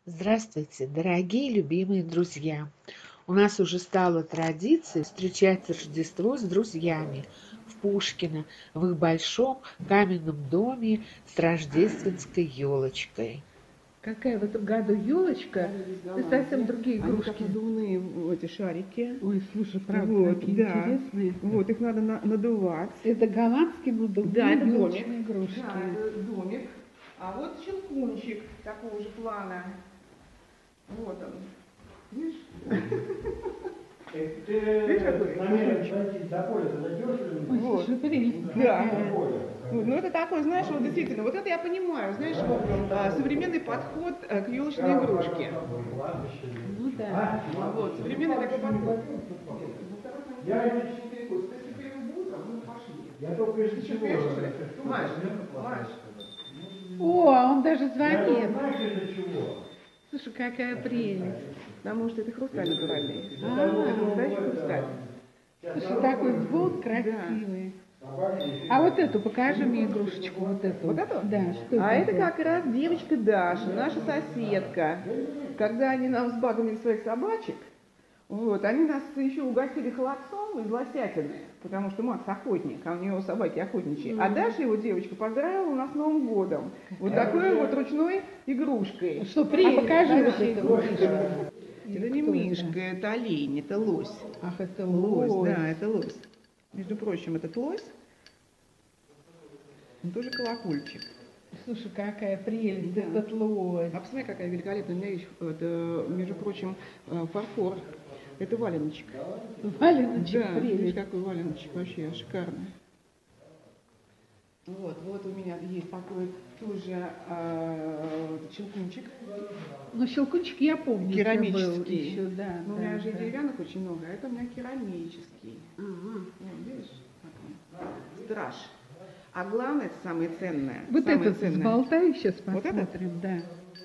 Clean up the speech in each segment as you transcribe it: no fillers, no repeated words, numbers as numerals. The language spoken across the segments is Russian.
Здравствуйте, дорогие любимые друзья! У нас уже стало традицией встречать Рождество с друзьями в Пушкино, в их большом каменном доме с рождественской елочкой. Какая в этом году елочка? Это совсем другие Они игрушки. как надувные эти шарики. Ой, слушай, правда, Вот, какие да. интересные. Вот, их надо надувать. Это голландские надувные Да, это домик. елочные игрушки. Да, это домик. А вот щелкунчик такого же плана. Вот он. Видишь? Видишь, какой намерен до поля, ты найдешь или Ой, нет? Вот. слушай, прелесть. Да. До поля. Вот, ну это такой, знаешь, вот действительно, вот это я понимаю, знаешь, современный подход к елочной игрушке. Ну да. Вот, современный такой подход. Я только из чего? Маш, Маш. О, а он даже Я звонит. знаешь, из-за чего? Слушай, какая прелесть. Потому что это хрусталь натуральный. А. Это настоящий хрусталь. Слушай, такой звук красивый. А вот эту, покажи мне игрушечку, вот эту. Вот эту? Да, что А это такое? как раз девочка Даша, наша соседка. Когда они нам сбагрили своих собачек, вот, они нас еще угостили холодцом из лосятины, потому что Макс охотник, а у него собаки охотничьи. А Даша, его девочка, поздравила нас с Новым годом. Вот такой вот ручной игрушкой. Что, прелесть? Покажи вот эту игрушку. Это не мишка, это олень, это лось. Ах, это Лось, лось. да, это лось. Между прочим, этот лось, он тоже колокольчик. Слушай, какая прелесть, Да. этот лось. А посмотри, какая великолепная у меня вещь. Это, между прочим, фарфор. Это валеночек. Валеночек, Да, видишь, прелесть. какой валеночек вообще шикарный. Вот у меня есть такой тоже щелкунчик. Ну, щелкунчик я помню, у тебя был Керамический. еще, да. Ну, у да, меня же да. деревянных очень много, а это у меня керамический. Ага. Вот, видишь, как он? Страж. А главное, это самое ценное. Вот самое этот ценное. сболтай, сейчас Вот этот? посмотрим, да.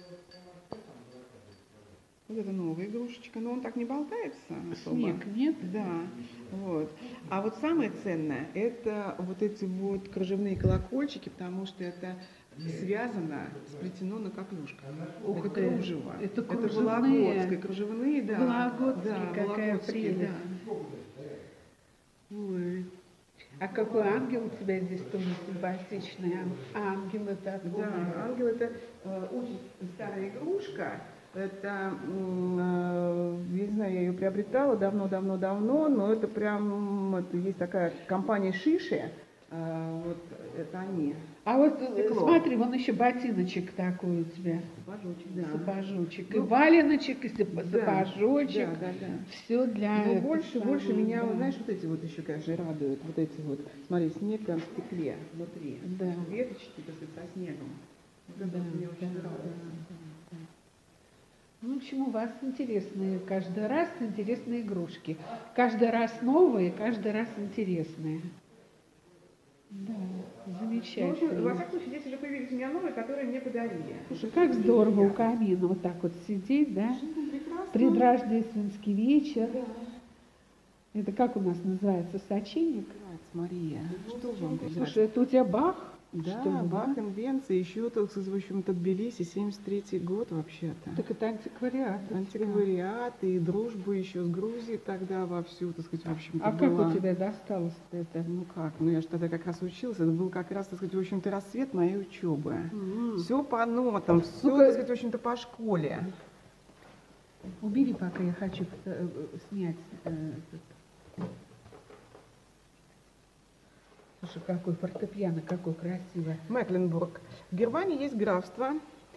Вот это новая игрушечка, но он так не болтается особо. Снег, нет? Да, вот. А вот самое ценное, это вот эти вот кружевные колокольчики, потому что это связано, сплетено на коклюшках. Ух Это ты, кружево. это Это кружевные. вологодские, кружевные, да. Вологодские, да, какая вологодские, прелесть. да. Ой. А какой ангел у тебя здесь тоже симпатичный? Ангел это откуда? Да, ангел это очень старая игрушка. Это, я не знаю, я ее приобретала давно, но это прям, это есть такая компания Шиши, вот это они. А вот Стекло. смотри, вон еще ботиночек такой у тебя. Сапожочек, да. Сапожочек. И Ну, валеночек, и Да, сапожочек. да. Все для Но этого больше самого, меня, да. знаешь, вот эти вот еще, конечно, радуют. Вот эти вот, смотри, снег прям в стекле внутри. Да. Веточки, так сказать, со снегом. Вот это Да, вот мне да, очень да, нравится. да. Ну, в общем, у вас интересные, каждый раз интересные игрушки. Каждый раз новые, каждый раз интересные. Да, Ну, в замечательно. общем, во всяком случае, здесь уже появились у меня новые, которые мне подарили. Слушай, как здорово у камина вот так вот сидеть, да? Прекрасно. Предрождественский вечер. Да. Это как у нас называется, сочинник? Мария, что вам Слушай, это у тебя Бах? Да, что ли, Бах Инвенция, еще, так сказать, в общем-то, Тбилиси, 73-й год вообще-то. Так это антиквариат. Антиквариат и дружбу еще с Грузией тогда вовсю, так сказать, в общем-то, А как была. у тебя досталось это? Ну как, ну я же тогда как раз училась, это был как раз, так сказать, в общем-то, расцвет моей учебы. Все по нотам, все, Ну-ка. так сказать, в общем-то, по школе. Убери, пока я хочу снять этот. Слушай, какой фортепиано, какой красивый. Мекленбург. В Германии есть графство,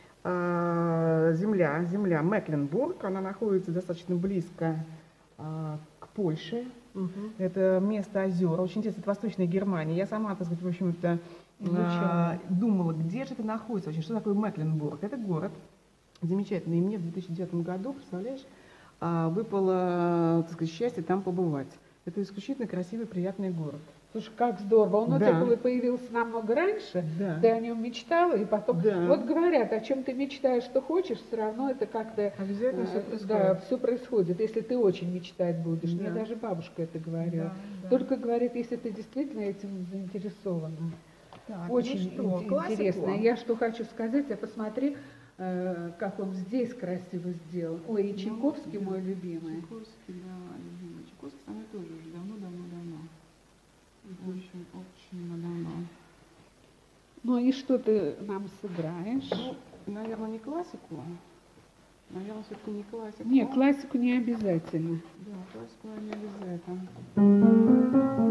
земля Мекленбург, она находится достаточно близко к Польше. Это место озер, очень интересно, это Восточная Германия. Я сама, так сказать, в общем-то, Изучала. думала, где же это находится вообще, что такое Мекленбург. Это город замечательный, и мне в 2009 году, представляешь, выпало, так сказать, счастье там побывать. Это исключительно красивый, приятный город. Слушай, как здорово. Он у Да. тебя появился намного раньше, Да. ты о нем мечтала, и потом... Да. Вот говорят, о чем ты мечтаешь, что хочешь, все равно это как-то... Обязательно всё да, происходит. все происходит, если ты очень мечтать будешь. Мне Да. даже бабушка это говорила. Да. Только говорит, если ты действительно этим заинтересован. Так, Очень ну что, классику? интересно. Я что хочу сказать, я посмотри, как он здесь красиво сделан. Ой, и Чайковский мой любимый. Чайковский, да, любимый. Чайковский со мной тоже уже давно-давно-давно. Очень давно. Ну и что ты нам сыграешь? Ну, наверное, не классику. Наверное, все-таки не классику. Нет, классику не обязательно. Да, классику не обязательно.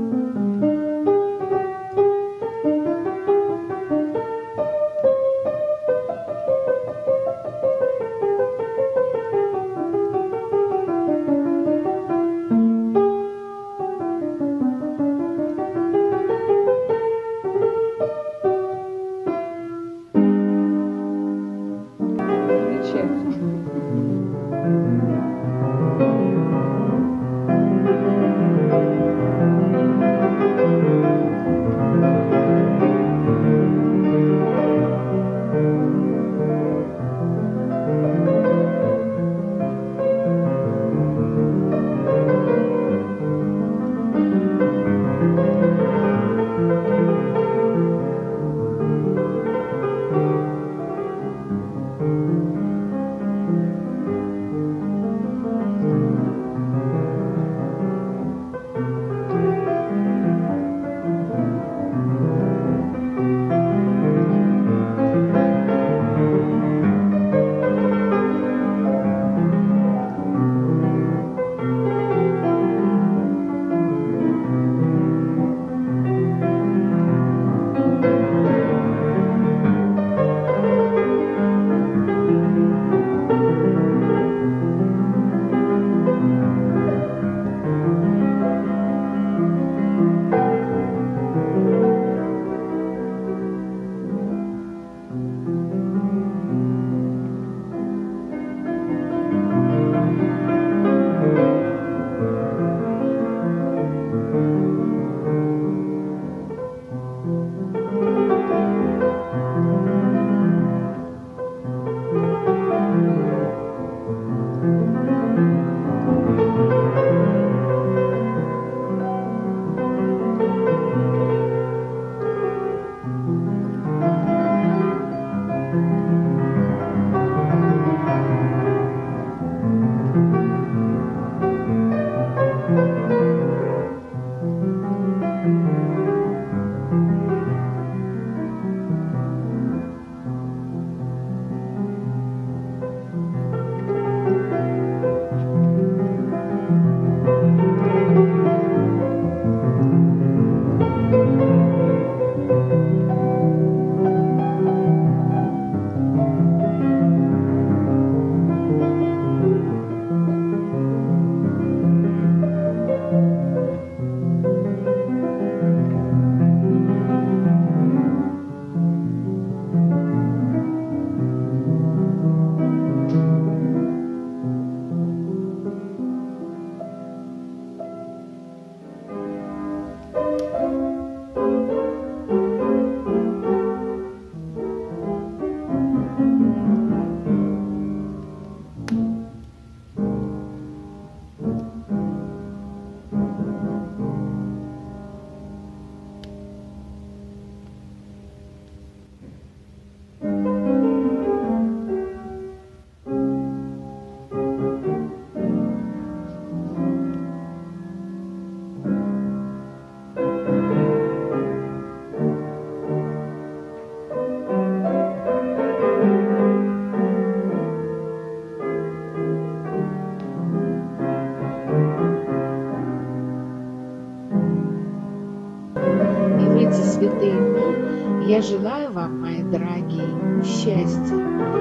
святые дни я желаю вам, мои дорогие, счастья.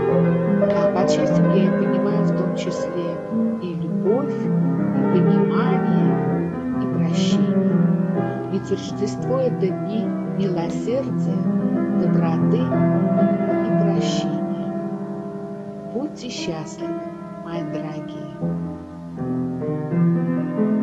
А под счастьем я и понимаю в том числе и любовь, и понимание, и прощение. Ведь Рождество — это дни милосердия, доброты и прощения. Будьте счастливы, мои дорогие.